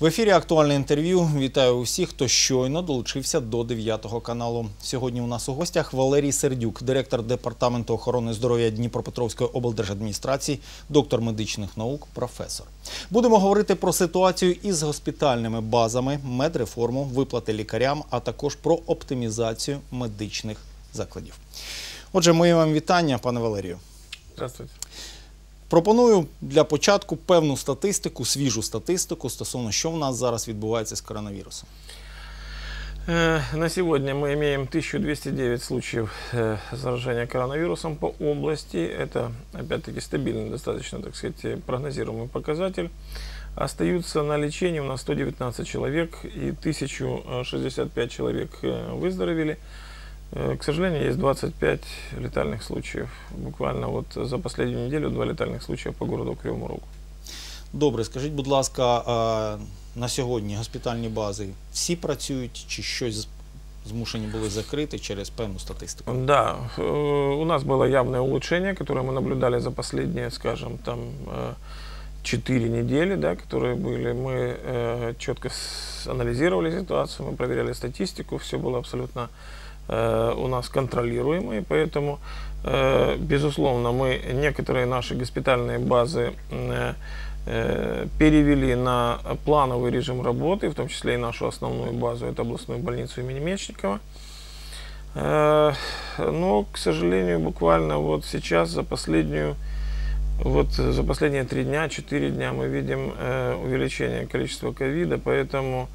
В ефірі «Актуальне інтерв'ю». Вітаю усіх, хто щойно долучився до 9 каналу. Сьогодні у нас у гостях Валерій Сердюк, директор Департаменту охорони здоров'я Дніпропетровської облдержадміністрації, доктор медичних наук, професор. Будемо говорити про ситуацію із госпітальними базами, медреформу, виплати лікарям, а також про оптимізацію медичних закладів. Отже, мої вам вітання, пане Валерію. Здравствуйте. Пропоную для початку певну статистику, свіжу статистику стосовно, що в нас зараз відбувається з коронавірусом. На сегодня мы имеем 1209 случаев заражения коронавирусом по области. Это, опять-таки, стабильный, достаточно, так сказать, прогнозируемый показатель. Остаются на лечении у нас 119 человек, и 1065 человек выздоровели. К сожалению, есть 25 летальных случаев. Буквально вот за последнюю неделю 2 летальных случая по городу Кривому Рогу. Добре, скажіть, будь ласка, на сьогодні госпітальні бази всі працюють, чи щось змушені були закрити через певну статистику? Да, у нас было явное улучшение, которое мы наблюдали за последние, скажем, там 4 недели, да, которые были. Мы четко анализировали ситуацию, мы проверяли статистику, все было абсолютно у нас контролируемые, поэтому, безусловно, мы некоторые наши госпитальные базы перевели на плановый режим работы, в том числе и нашу основную базу, это областную больницу имени Мечникова. Но, к сожалению, буквально вот сейчас, за последние 3 дня, 4 дня мы видим увеличение количества ковида, поэтому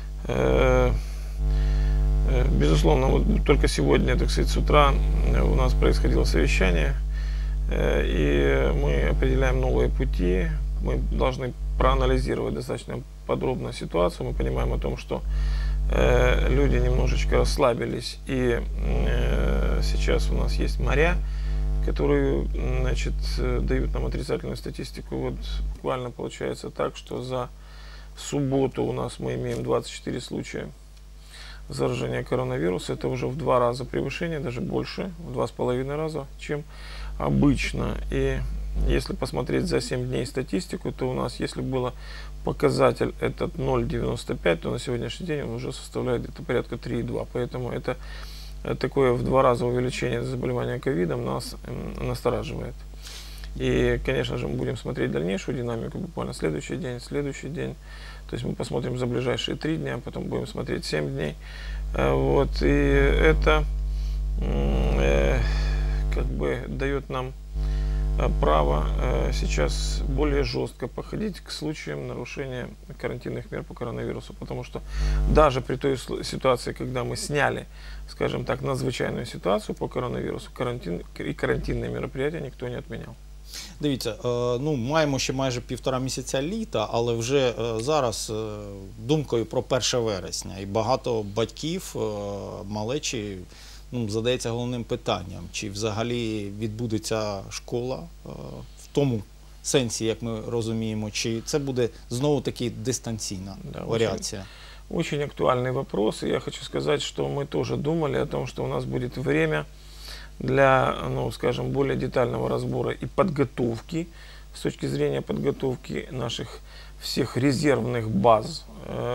безусловно, вот только сегодня, так сказать, с утра у нас происходило совещание, и мы определяем новые пути. Мы должны проанализировать достаточно подробно ситуацию. Мы понимаем о том, что люди немножечко расслабились, и сейчас у нас есть моря, которые, значит, дают нам отрицательную статистику. Вот буквально получается так, что за субботу у нас мы имеем 24 случая заражения коронавируса. Это уже в 2 раза превышение, даже больше, в 2,5 раза, чем обычно. И если посмотреть за 7 дней статистику, то у нас, если было показатель этот 0,95, то на сегодняшний день он уже составляет где-то порядка 3,2. Поэтому это такое в 2 раза увеличение заболевания ковидом нас настораживает. И, конечно же, мы будем смотреть дальнейшую динамику, буквально следующий день. То есть мы посмотрим за ближайшие 3 дня, потом будем смотреть 7 дней. Вот, и это как бы дает нам право сейчас более жестко подходить к случаям нарушения карантинных мер по коронавирусу. Потому что даже при той ситуации, когда мы сняли, скажем так, надзвичайную ситуацию по коронавирусу, карантинные мероприятия никто не отменял. Дивіться, ну, маємо ще майже 1,5 місяця літа, але вже зараз думкою про 1 вересня. І багато батьків, малечі, ну, задається головним питанням, чи взагалі відбудеться школа в тому сенсі, як ми розуміємо, чи це буде знову-таки дистанційна варіація. Очень актуальный вопрос, и я хочу сказать, что мы тоже думали о том, что у нас будет время для, ну, скажем, более детального разбора и подготовки, с точки зрения подготовки наших всех резервных баз.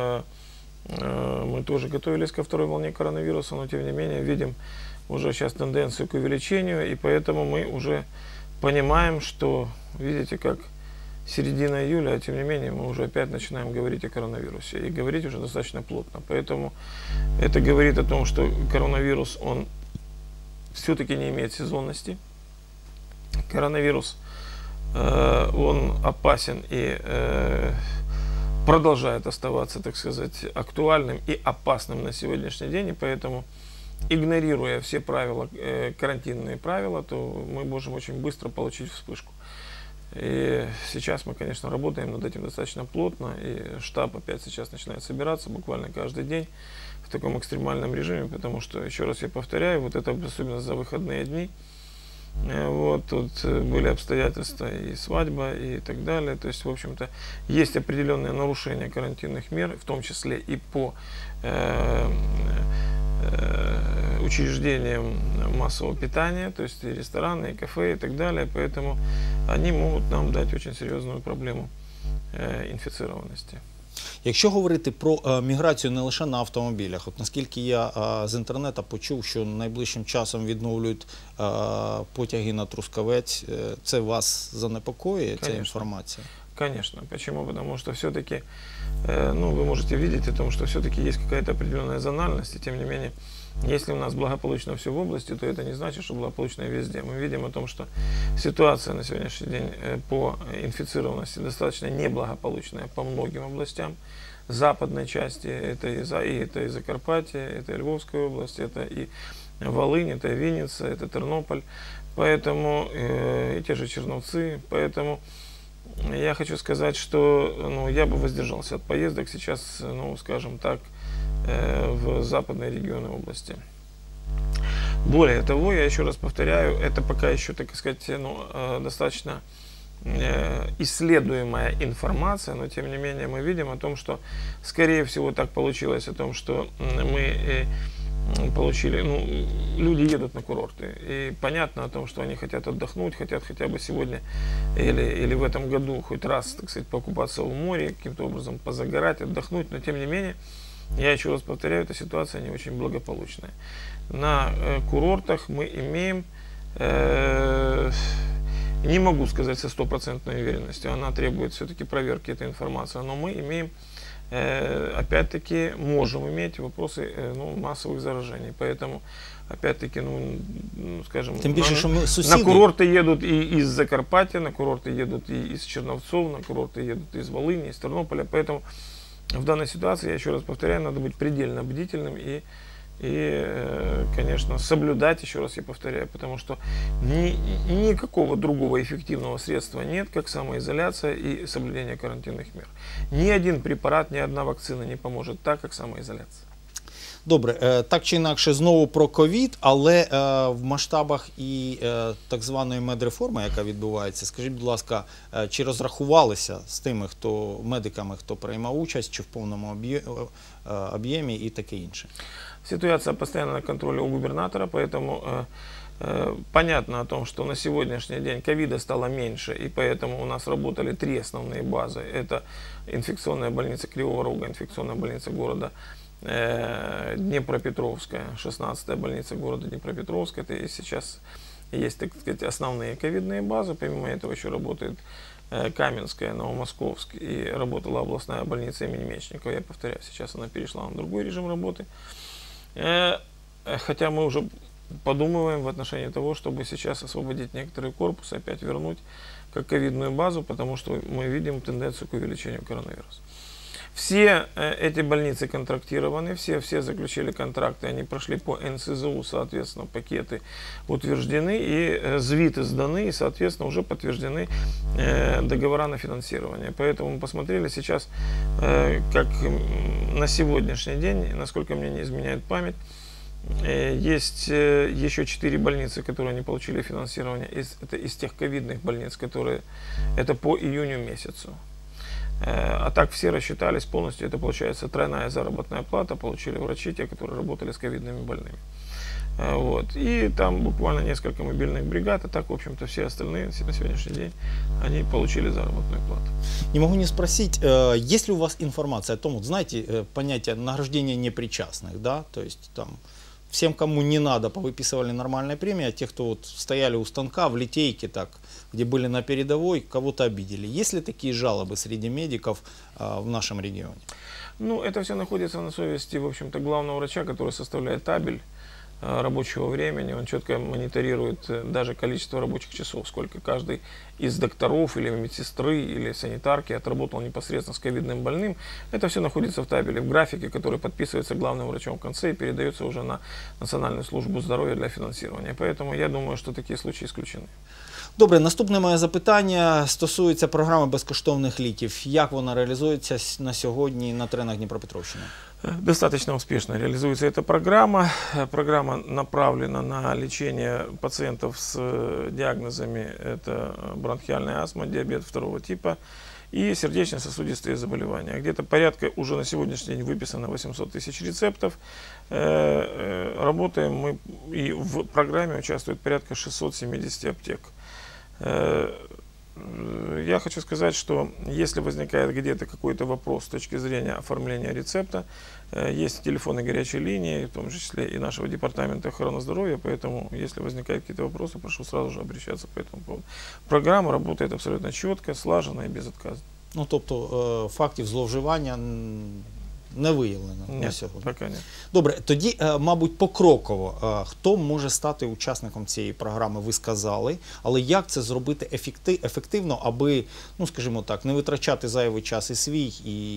Мы тоже готовились ко 2-й волне коронавируса, но тем не менее видим уже сейчас тенденцию к увеличению, и поэтому мы уже понимаем, что, видите, как середина июля, а тем не менее мы уже опять начинаем говорить о коронавирусе, и говорить уже достаточно плотно. Поэтому это говорит о том, что коронавирус, он все-таки не имеет сезонности. Коронавирус, он опасен и продолжает оставаться, так сказать, актуальным и опасным на сегодняшний день. И поэтому, игнорируя все правила, карантинные правила, то мы можем очень быстро получить вспышку. И сейчас мы, конечно, работаем над этим достаточно плотно. И штаб опять сейчас начинает собираться буквально каждый день в таком экстремальном режиме, потому что, еще раз я повторяю, вот это особенно за выходные дни, вот, тут были обстоятельства и свадьба и так далее, то есть, в общем-то, есть определенные нарушения карантинных мер, в том числе и по учреждениям массового питания, то есть и рестораны, и кафе и так далее, поэтому они могут нам дать очень серьезную проблему инфицированности. Якщо говорити про міграцію не лише на автомобілях, от наскільки я з інтернету почув, що найближчим часом відновлюють потяги на Трускавець, це вас занепокоює, ця інформація? Конечно. Почему? Потому что все-таки, вы можете видеть о том, что все-таки есть какая-то определенная зональность, и тем не менее, если у нас благополучно все в области, то это не значит, что благополучно везде. Мы видим о том, что ситуация на сегодняшний день по инфицированности достаточно неблагополучная по многим областям. Западной части, это и Закарпатье, это и Львовская область, это и Волынь, это и Винница, это Тернополь, поэтому и те же Черновцы, поэтому я хочу сказать, что я бы воздержался от поездок сейчас, скажем так, в западные регионы области. Более того, я еще раз повторяю, это пока еще, так сказать, достаточно исследуемая информация, но тем не менее мы видим о том, что скорее всего так получилось, о том, что мы получили, люди едут на курорты, и понятно о том, что они хотят отдохнуть, хотят хотя бы сегодня или в этом году хоть раз, так сказать, покупаться в море, каким-то образом позагорать, отдохнуть, но тем не менее, я еще раз повторяю, эта ситуация не очень благополучная. На курортах мы имеем, не могу сказать со стопроцентной уверенностью, она требует все-таки проверки этой информации, но мы имеем, опять-таки, можем иметь вопросы массовых заражений. Поэтому, опять-таки, скажем, тем більше, що на курорты едут и из Закарпатья, на курорты едут и из Черновцов, на курорты едут из Волыни, из Тернополя. Поэтому в данной ситуации, я еще раз повторяю, надо быть предельно бдительным и, конечно, соблюдать, еще раз я повторяю, потому что никакого другого эффективного средства нет, как самоизоляция и соблюдение карантинных мер. Ни один препарат, ни одна вакцина не поможет так, как самоизоляция. Добре, так чи інакше, знову про ковід, але в масштабах і так званої медреформи, яка відбувається, скажіть, будь ласка, чи розрахувалися з тими медиками, хто приймав участь, чи в повному об'ємі і таке інше? Ситуация постоянно на контроле у губернатора, поэтому понятно о том, что на сегодняшний день ковида стало меньше, и поэтому у нас работали 3 основные базы. Это инфекционная больница Кривого Рога, инфекционная больница города Днепропетровская, 16-я больница города Днепропетровска. Это сейчас есть, так сказать, основные ковидные базы. Помимо этого еще работает Каменская, Новомосковск, и работала областная больница имени Мечникова. Я повторяю, сейчас она перешла на другой режим работы. Хотя мы уже подумываем в отношении того, чтобы сейчас освободить некоторые корпусы, опять вернуть как ковидную базу, потому что мы видим тенденцию к увеличению коронавируса. Все эти больницы контрактированы, все заключили контракты, они прошли по НСЗУ, соответственно, пакеты утверждены, и звиты сданы, и, соответственно, уже подтверждены договора на финансирование. Поэтому мы посмотрели сейчас, как на сегодняшний день, насколько мне не изменяет память, есть еще 4 больницы, которые не получили финансирование, это из тех ковидных больниц, которые это по июню месяцу. А так все рассчитались полностью, это получается тройная заработная плата, получили врачи, те, которые работали с ковидными больными. Вот. И там буквально несколько мобильных бригад, а так, в общем-то, все остальные на сегодняшний день, они получили заработную плату. Не могу не спросить, есть ли у вас информация о том, вот знаете, понятие награждения непричастных, да, то есть там всем, кому не надо, повыписывали нормальные премии, а те, кто вот стояли у станка в литейке, так, где были на передовой, кого-то обидели. Есть ли такие жалобы среди медиков в нашем регионе? Это все находится на совести, в общем-то, главного врача, который составляет табель рабочего времени. Он четко мониторирует даже количество рабочих часов, сколько каждый из докторов или медсестры или санитарки отработал непосредственно с ковидным больным. Это все находится в табеле, в графике, который подписывается главным врачом в конце и передается уже на Национальную службу здоровья для финансирования. Поэтому я думаю, что такие случаи исключены. Добре, наступне моє запитання стосується програми безкоштовних ліків. Як вона реалізується на сьогодні на теренах Дніпропетровщини? Достаточно успешно реализуется эта программа. Программа направлена на лечение пациентов с диагнозами: это бронхиальная астма, диабет 2 типа и сердечно-сосудистые заболевания. Где-то порядка уже на сегодняшний день выписано 800 тысяч рецептов. Работаем мы, и в программе участвует порядка 670 аптек. Я хочу сказать, что если возникает где-то какой-то вопрос с точки зрения оформления рецепта, есть телефоны горячей линии, в том числе и нашего департамента охраны здоровья, поэтому если возникают какие-то вопросы, прошу сразу же обращаться по этому поводу. Программа работает абсолютно четко, слаженно и безотказно. Ну, тобто фактів зловживання не виявлено на сьогодні? Поки ні. Добре, тоді, мабуть, покроково, хто може стати учасником цієї програми, ви сказали, але як це зробити ефективно, аби, ну, скажімо так, не витрачати зайвий час і свій,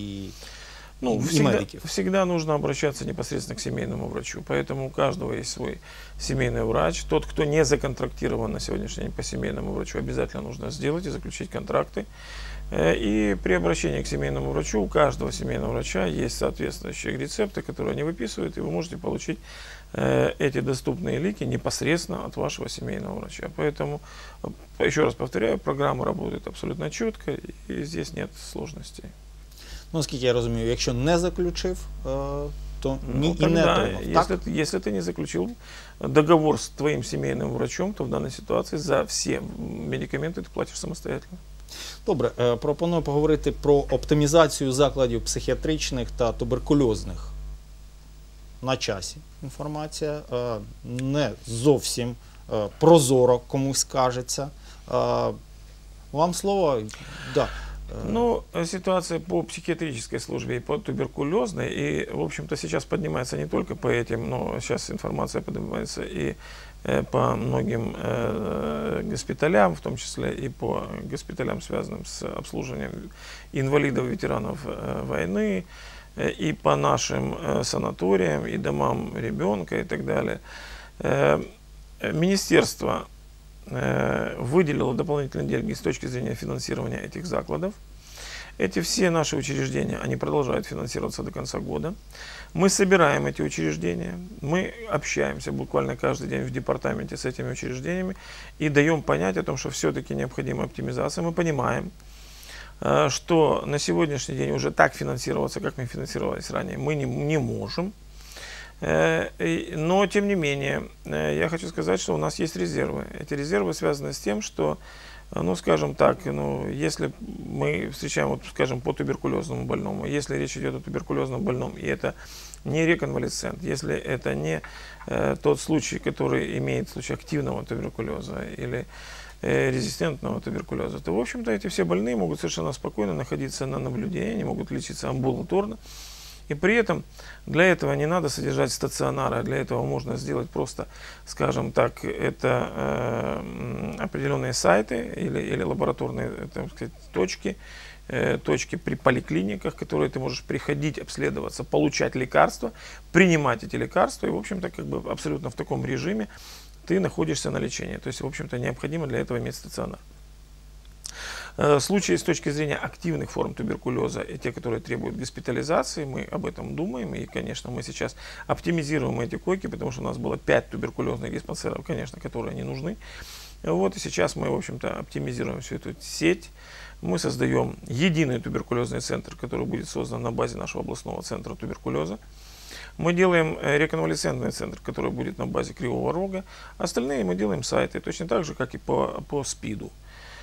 и медиков? Всегда нужно обращаться непосредственно к семейному врачу, поэтому у каждого есть свой семейный врач. Тот, кто не законтрактирован на сегодняшний день по семейному врачу, обязательно нужно сделать и заключить контракты. И при обращении к семейному врачу у каждого семейного врача есть соответствующие рецепты, которые они выписывают, и вы можете получить эти доступные лики непосредственно от вашего семейного врача. Поэтому, еще раз повторяю, программа работает абсолютно четко, и здесь нет сложностей. Ну, наскільки я розумію, якщо не заключив, то ні і не отримав. Если ты не заключил договор с твоим семейным врачом, то в данной ситуации за все медикаменты ты платишь самостоятельно. Добре, пропоную поговорити про оптимізацію закладів психіатричних та туберкульозних. На часі інформація, не зовсім прозоро комусь кажеться. Вам слово? Да. Ну, ситуация по психиатрической службе и по туберкулезной, и, в общем-то, сейчас поднимается не только по этим, но сейчас информация поднимается и по многим госпиталям, в том числе и по госпиталям, связанным с обслуживанием инвалидов, ветеранов войны, и по нашим санаториям, и домам ребенка, и так далее. Министерство выделило дополнительные деньги с точки зрения финансирования этих закладов. Эти все наши учреждения, они продолжают финансироваться до конца года. Мы собираем эти учреждения, мы общаемся буквально каждый день в департаменте с этими учреждениями и даем понять о том, что все-таки необходима оптимизация. Мы понимаем, что на сегодняшний день уже так финансироваться, как мы финансировались ранее, мы не можем. Но, тем не менее, я хочу сказать, что у нас есть резервы. Эти резервы связаны с тем, что, ну, скажем так, ну, если мы встречаем, вот, скажем, по туберкулезному больному, если речь идет о туберкулезном больном, и это не реконвалесцент, если это не тот случай, который имеет случай активного туберкулеза или резистентного туберкулеза, то, в общем-то, эти все больные могут совершенно спокойно находиться на наблюдении, они могут лечиться амбулаторно. И при этом для этого не надо содержать стационары, а для этого можно сделать просто, скажем так, это определенные сайты или лабораторные, так сказать, точки при поликлиниках, в которые ты можешь приходить, обследоваться, получать лекарства, принимать эти лекарства, и, в общем-то, как бы абсолютно в таком режиме ты находишься на лечении. То есть, в общем-то, необходимо для этого иметь стационар. Случаи с точки зрения активных форм туберкулеза и те, которые требуют госпитализации, мы об этом думаем. И, конечно, мы сейчас оптимизируем эти койки, потому что у нас было 5 туберкулезных диспансеров, конечно, которые не нужны. Вот, и сейчас мы, в общем-то, оптимизируем всю эту сеть. Мы создаем единый туберкулезный центр, который будет создан на базе нашего областного центра туберкулеза. Мы делаем реконвалесцентный центр, который будет на базе Кривого Рога. Остальные мы делаем сайты, точно так же, как и по СПИДу.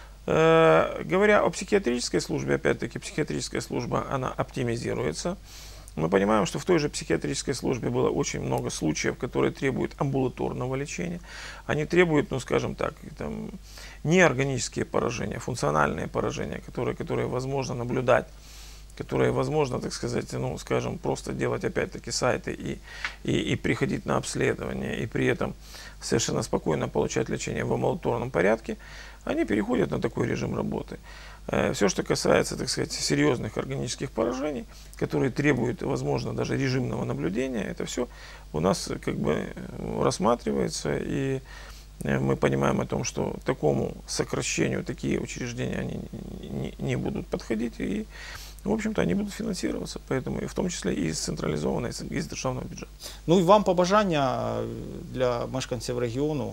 Говоря о психиатрической службе, опять-таки, психиатрическая служба, она оптимизируется. Мы понимаем, что в той же психиатрической службе было очень много случаев, которые требуют амбулаторного лечения. Они требуют, ну, скажем так, там, неорганические поражения, функциональные поражения, которые возможно наблюдать, которые возможно, так сказать, ну, скажем, просто делать, опять-таки, сайты и приходить на обследование, и при этом совершенно спокойно получать лечение в амбулаторном порядке. Они переходят на такой режим работы. Все, что касается, так сказать, серьезных органических поражений, которые требуют, возможно, даже режимного наблюдения, это все у нас как бы рассматривается, и мы понимаем о том, что такому сокращению такие учреждения они не будут подходить, и, в общем-то, они будут финансироваться, поэтому, и в том числе и из централизованного, и из державного бюджета. Ну і вам побажання для мешканців регіону?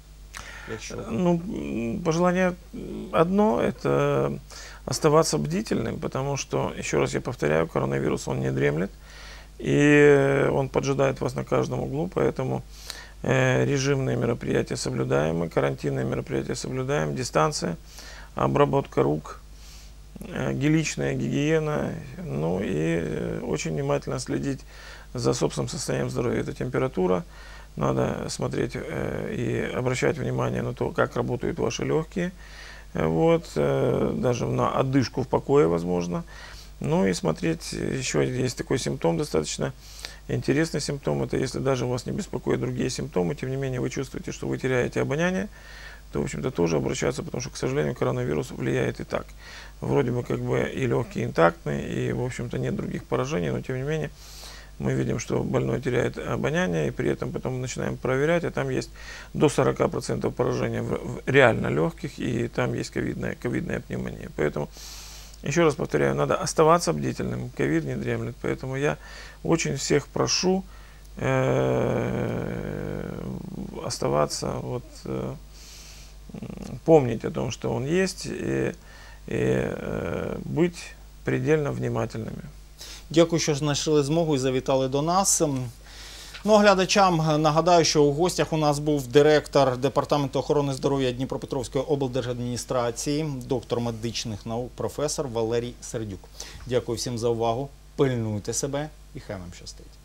Ну, пожелание одно – это оставаться бдительным, потому что, еще раз я повторяю, коронавирус, он не дремлет, и он поджидает вас на каждом углу, поэтому режимные мероприятия соблюдаем, карантинные мероприятия соблюдаем, дистанция, обработка рук, личная гигиена, ну и очень внимательно следить за собственным состоянием здоровья. Это температура, надо смотреть и обращать внимание на то, как работают ваши легкие, вот, даже на одышку в покое, возможно. Ну и смотреть, еще есть такой симптом достаточно интересный симптом, это если даже вас не беспокоят другие симптомы, тем не менее вы чувствуете, что вы теряете обоняние, то, в общем-то, тоже обращаться, потому что, к сожалению, коронавирус влияет и так. Вроде бы как бы и легкие интактные, и, в общем-то, нет других поражений, но, тем не менее, мы видим, что больной теряет обоняние, и при этом потом начинаем проверять, а там есть до 40% поражения в реально легких, и там есть ковидная пневмония. Поэтому, еще раз повторяю, надо оставаться бдительным, ковид не дремлет, поэтому я очень всех прошу оставаться, вот, помнить о том, что он есть, и быть предельно внимательными. Дякую, що знайшли змогу і завітали до нас. Ну, глядачам нагадаю, що у гостях у нас був директор Департаменту охорони здоров'я Дніпропетровської облдержадміністрації, доктор медичних наук, професор Валерій Сердюк. Дякую всім за увагу, пильнуйте себе і хай вам щастить.